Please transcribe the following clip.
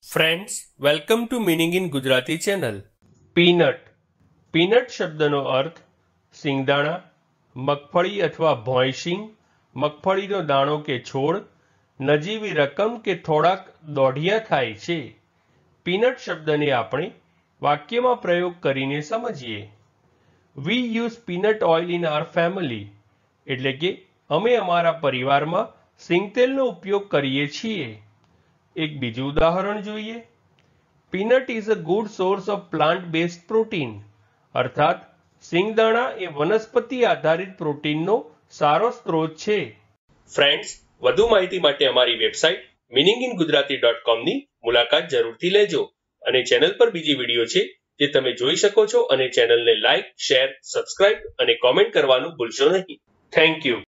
Friends, welcome to meaning in Gujarati channel. Peanut. Peanut શબ્દનો અર્થ સિંગદાણા, મગફળી અથવા ભોંયશીંગ, મગફળીનો દાણો કે છોડ, નજીવી રકમ કે થોડાક દોઢિયા થાય છે. પીનટ શબ્દને આપણે વાક્યમાં પ્રયોગ કરીને સમજીએ. We use peanut oil in our family. એટલે કે અમે અમારા પરિવારમાં સિંગતેલનો ઉપયોગ કરીએ છીએ. એક બીજું ઉદાહરણ જોઈએ. Peanut is a good source of plant based protein. અર્થાત સિંગદાણા એ વનસ્પતિ આધારિત પ્રોટીનનો સારો સ્ત્રોત છે. ફ્રેન્ડ્સ, વધુ માહિતી માટે અમારી વેબસાઇટ meaninginggujarati.com ની મુલાકાત જરૂરથી લેજો. અને ચેનલ પર બીજી વિડીયો છે જે તમે જોઈ શકો છો, અને ચેનલને લાઇક, શેર, સબસ્ક્રાઇબ અને કોમેન્ટ કરવાનું ભૂલશો નહીં. Thank you.